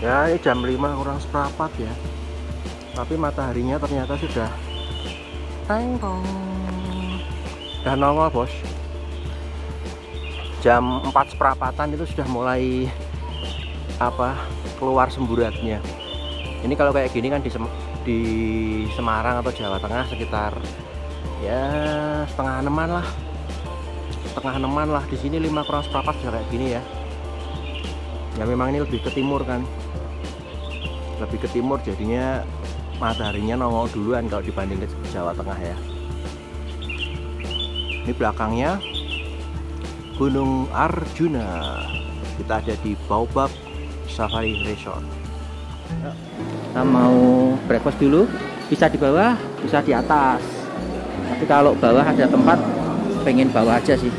Ya ini jam 5 kurang seperempat ya, tapi mataharinya ternyata sudah teng-tong, udah nongol bos. Jam 4 seperempatan itu sudah mulai keluar semburatnya. Ini kalau kayak gini kan di Semarang atau Jawa Tengah sekitar ya setengah enaman lah. Di sini 5 kurang seperempat sudah kayak gini ya. Ya memang ini lebih ke timur kan, jadinya mataharinya nongol duluan kalau dibanding ke Jawa Tengah ya. Ini belakangnya Gunung Arjuna. Kita ada di Baobab Safari Resort. Kita mau breakfast dulu, bisa di bawah, bisa di atas. Tapi kalau bawah ada tempat, pengen bawah aja sih.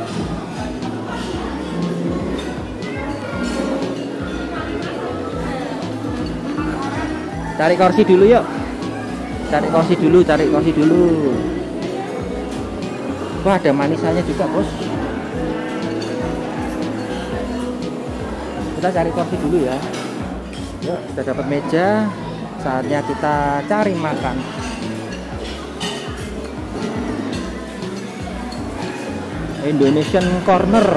Cari kursi dulu yuk. Cari kursi dulu. Wah, ada manisannya juga, bos. Kita cari kursi dulu ya. Yuk, kita dapat meja. Saatnya kita cari makan. Indonesian Corner.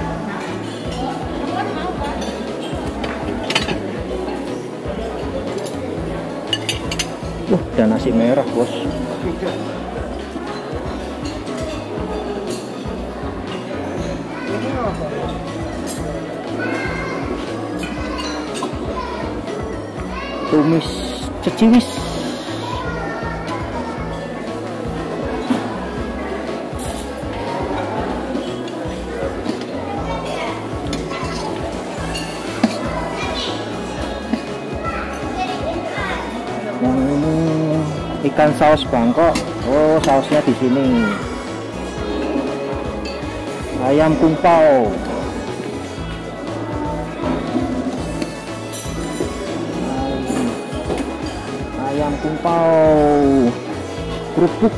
Ada nasi merah, bos. Tumis ceciwis. Ikan saus Bangkok. Oh, sausnya di sini. Ayam kumpau. Ayam kumpau. Kerupuk.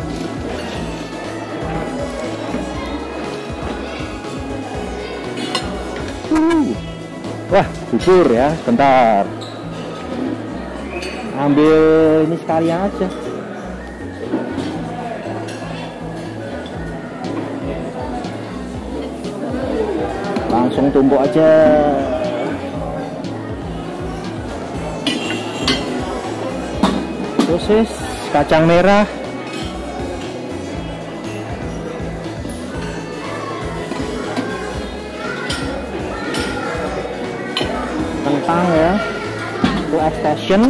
Wah, bubur ya, sebentar. Ambil ini sekalian aja. Langsung tumbuk aja. Sosis, kacang merah. Kentang ya. Itu extension.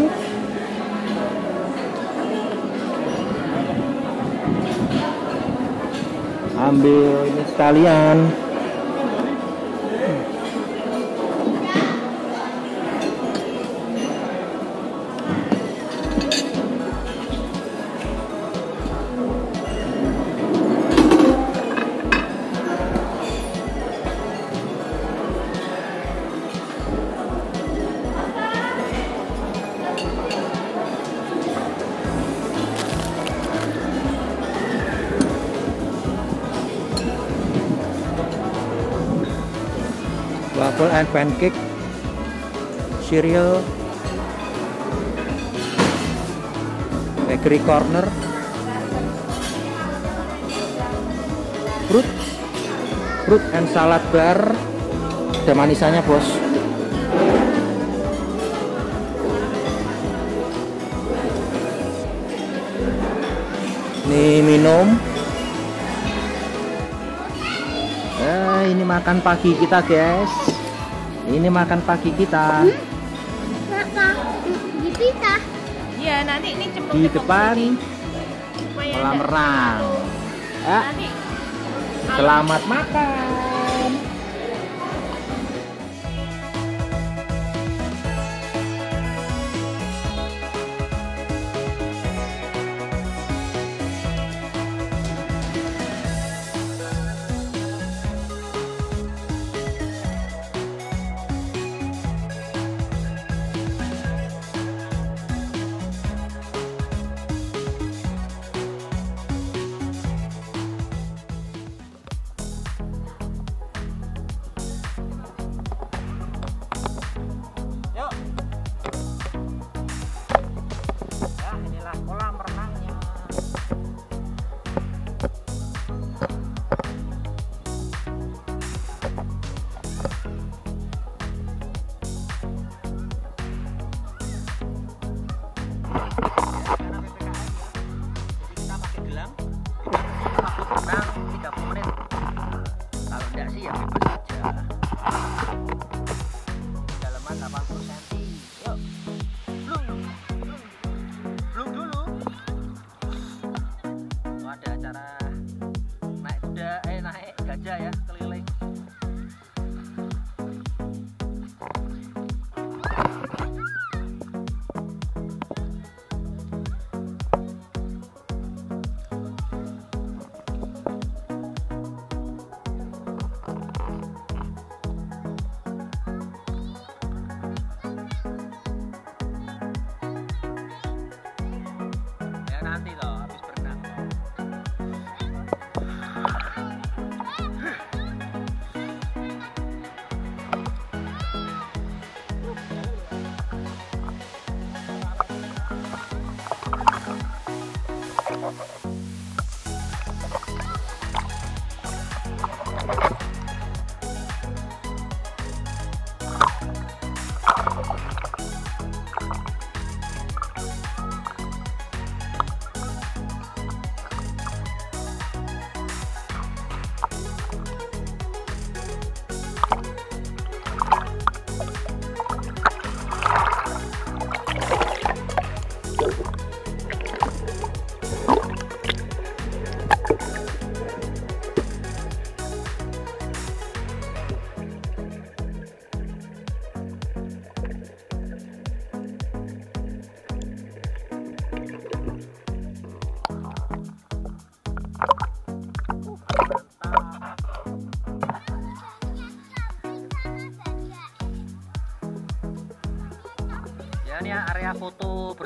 Ambil ini sekalian. Waffle and pancake, cereal, bakery corner, fruit and salad bar. Ada manisannya, bos. Ini minum. Ini makan pagi kita, guys. Ini makan pagi kita. Di pita. Iya, nanti ini cepet Di depan kolam renang. Ya. Selamat makan.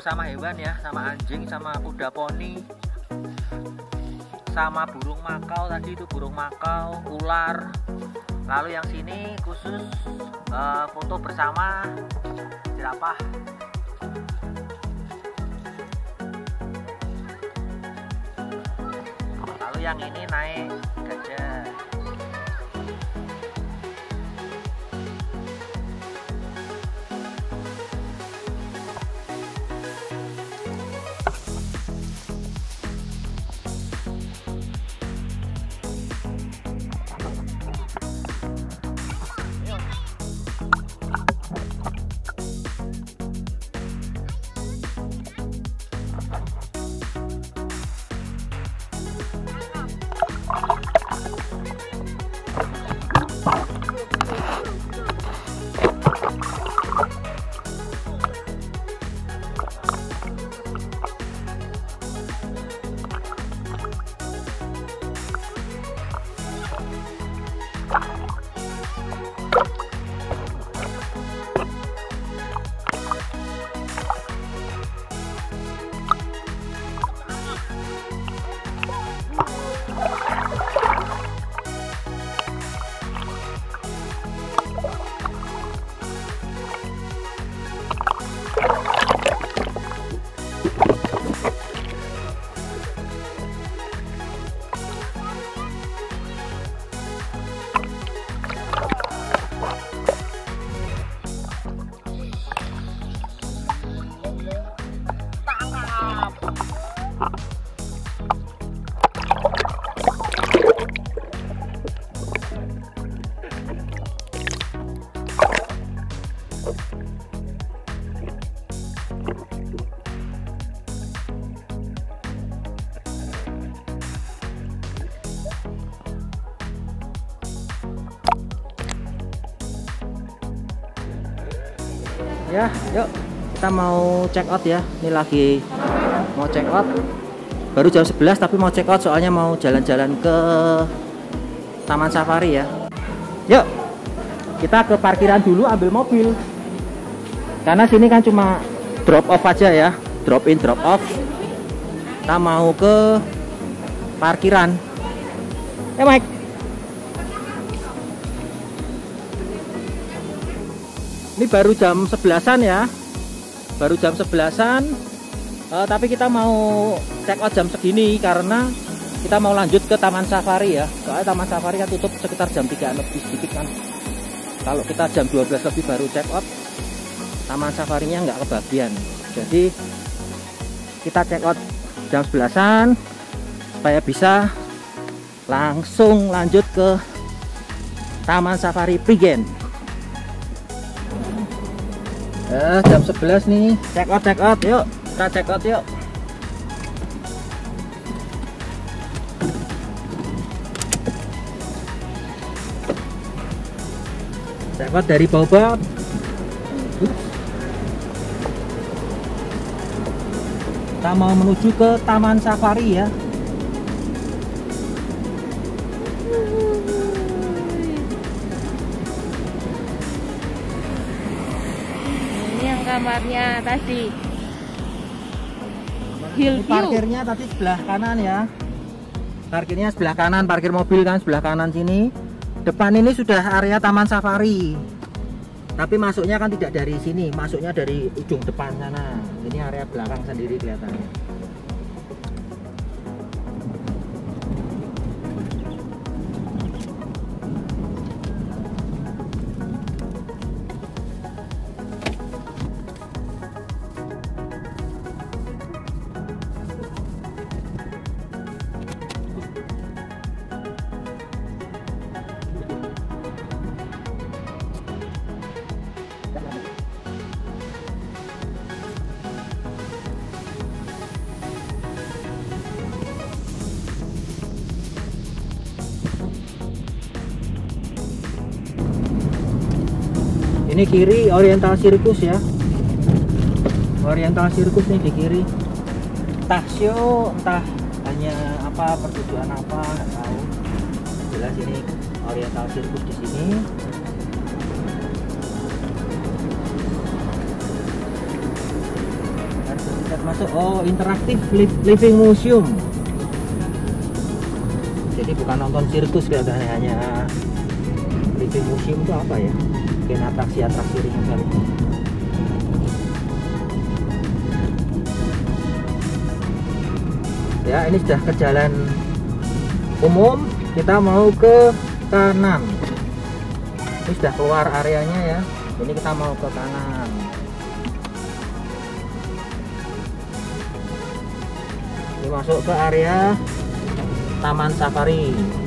bersama hewan ya, sama anjing, sama kuda poni, sama burung makau tadi itu, burung makau, ular. Lalu yang sini khusus foto bersama jerapah. Lalu yang ini naik gajah. Ya, yuk kita mau check out ya. Ini lagi mau check out. Baru jam 11 tapi mau check out soalnya mau jalan-jalan ke Taman Safari ya. Yuk, kita ke parkiran dulu ambil mobil. Karena sini kan cuma drop off aja ya, drop in drop off. Kita mau ke parkiran. Ya, Mike. Ini baru jam 11-an ya. Baru jam 11-an. Tapi kita mau check out jam segini karena kita mau lanjut ke Taman Safari ya. Soalnya Taman Safari kan tutup sekitar jam 3 lebih sedikit kan. Kalau kita jam 12 lebih baru check out, Taman Safarinya nggak kebagian. Jadi kita check out jam 11-an supaya bisa langsung lanjut ke Taman Safari Prigen. Jam 11 nih, check out yuk, kita check out yuk. Check out dari Baobab. Kita mau menuju ke Taman Safari ya. Kamarnya tadi hill view. Parkirnya tadi sebelah kanan ya. Parkirnya sebelah kanan, parkir mobil kan sebelah kanan sini. Depan ini sudah area Taman Safari. Tapi masuknya kan tidak dari sini, masuknya dari ujung depan sana. Ini area belakang sendiri kelihatannya. Ini kiri Oriental Circus ya. Oriental Circus nih di kiri. Entah show, entah hanya apa pertujuan apa, nggak tahu. Jelas ini Oriental Circus di sini. masuk. Oh, interaktif living museum. Jadi bukan nonton sirkus kelihatannya, hanya living museum itu apa ya? Mungkin atraksi-atraksi ringan kali. Ya, ini sudah ke jalan umum, kita mau ke kanan. Ini sudah keluar areanya ya, ini kita mau ke kanan. Ini masuk ke area Taman Safari.